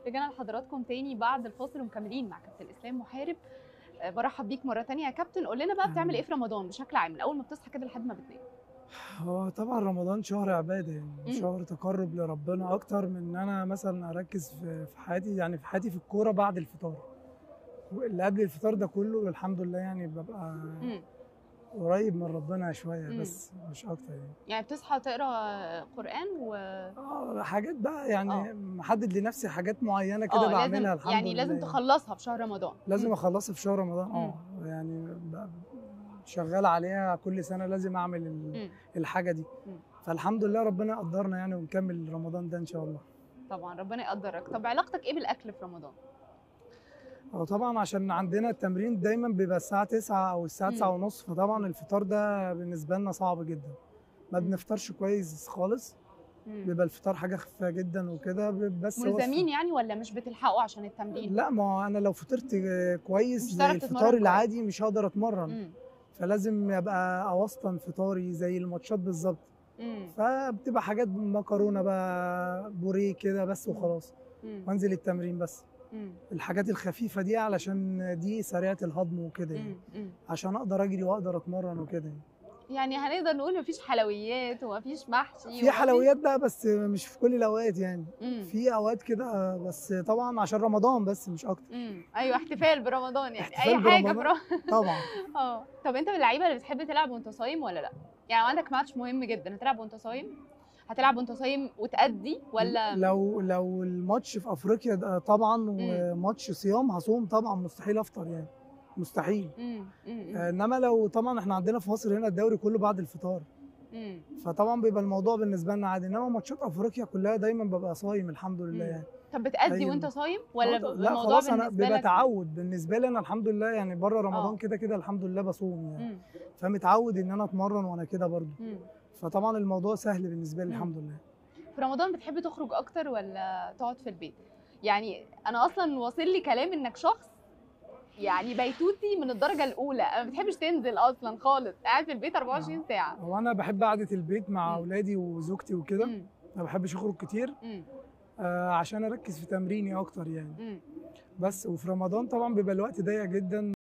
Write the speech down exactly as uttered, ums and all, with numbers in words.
رجعنا لحضراتكم تاني بعد الفاصل ومكملين مع كابتن اسلام محارب. أه برحب بيك مره تانية يا كابتن. قول لنا بقى بتعمل ايه في رمضان بشكل عام من اول ما بتصحى كده لحد ما بتنام؟ هو طبعا رمضان شهر عباده، يعني مم. شهر تقرب لربنا اكتر من ان انا مثلا اركز في في حياتي، يعني في حياتي في الكوره بعد الفطار. اللي قبل الفطار ده كله الحمد لله يعني ببقى مم. قريب من ربنا شويه، مم. بس مش اكتر يعني. يعني بتصحى تقرا قران و اه حاجات بقى، اه يعني محدد لنفسي حاجات معينه كده اه لازم بعملها الحمد يعني لله لازم يعني. تخلصها في شهر رمضان. لازم مم. اخلصها في شهر رمضان، مم. اه يعني ب- شغال عليها كل سنه، لازم اعمل ال- مم. الحاجه دي. مم. فالحمد لله ربنا قدرنا يعني، ونكمل رمضان ده ان شاء الله. طبعا ربنا يقدرك. طب علاقتك ايه بالاكل في رمضان؟ هو طبعا عشان عندنا التمرين دايما بيبقى الساعة تسعة أو الساعة تسعة مم. ونص، فطبعا الفطار ده بالنسبة لنا صعب جدا. ما مم. بنفطرش كويس خالص. مم. بيبقى الفطار حاجة خفيفة جدا وكده، بس وصفة. ملزمين يعني ولا مش بتلحقوا عشان التمرين؟ لا، ما هو أنا لو فطرت كويس مش زي هتعرف الفطار تتمرن كويس. العادي مش هقدر أتمرن. مم. فلازم يبقى أوسطن فطاري زي الماتشات بالظبط. مم. فبتبقى حاجات مكرونة بقى، بوريه كده بس وخلاص. مم. وانزل التمرين بس. مم. الحاجات الخفيفة دي علشان دي سريعة الهضم وكده يعني. مم. عشان اقدر اجري واقدر اتمرن وكده يعني. يعني هنقدر نقول مفيش حلويات ومفيش محشي في ومفيش... حلويات بقى بس مش في كل الاوقات يعني. مم. في اوقات كده بس طبعا عشان رمضان بس مش اكتر. امم ايوه احتفال برمضان يعني احتفال اي حاجه برمضان برا... طبعا. اه طب انت من اللعيبه اللي بتحب تلعب وانت صايم ولا لا؟ يعني عندك ماتش مهم جدا هتلعب وانت صايم؟ هتلعب وانت صايم وتأدي ولا؟ لو لو الماتش في افريقيا ده طبعا مم. وماتش صيام هصوم طبعا، مستحيل افطر يعني. مستحيل. امم امم انما لو طبعا احنا عندنا في مصر هنا الدوري كله بعد الفطار. امم فطبعا بيبقى الموضوع بالنسبه لنا عادي، انما ماتشات افريقيا كلها دايما ببقى صايم الحمد لله يعني. طب بتأدي أيوة. وانت صايم ولا لا الموضوع خلاص، انا بالنسبه بيبقى لك؟ تعود بالنسبه لي انا الحمد لله يعني. بره رمضان اه كده كده الحمد لله بصوم يعني. امم فمتعود ان انا اتمرن وانا كده برضو. امم فطبعا الموضوع سهل بالنسبه لي مم. الحمد لله. في رمضان بتحب تخرج اكتر ولا تقعد في البيت؟ يعني انا اصلا واصل لي كلام انك شخص يعني بيتوتي من الدرجه الاولى، ما بتحبش تنزل اصلا خالص، قاعد في البيت أربعة وعشرين ساعه. هو انا بحب قعده البيت مع مم. اولادي وزوجتي وكده. مم. ما بحبش اخرج كتير. مم. آه عشان اركز في تمريني اكتر يعني. مم. بس وفي رمضان طبعا بيبقى الوقت ضيق جدا.